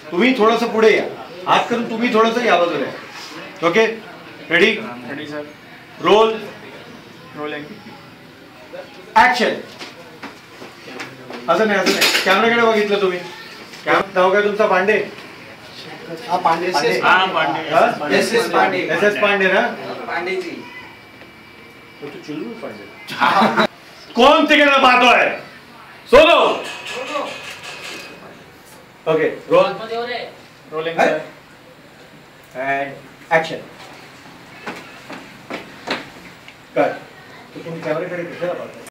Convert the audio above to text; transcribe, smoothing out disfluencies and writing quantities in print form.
तुम्ही थोडंसं पुढे या, हात करून तुम्ही थोडंसं या बाजूला या. Okay, ready ready sir. Roll rolling. Action. असं नाही कॅमेराकडे बघितलं तुम्ही. नाव काय तुमचा? पांडे. पांडे. एस एस पांडे ना. पांडेजी. कोण तिकडे पाहतोय? सोनो. Okay roll. Rolling sir. And action. कर. तुम्ही कॅमेराकडे कशाला पाहताय?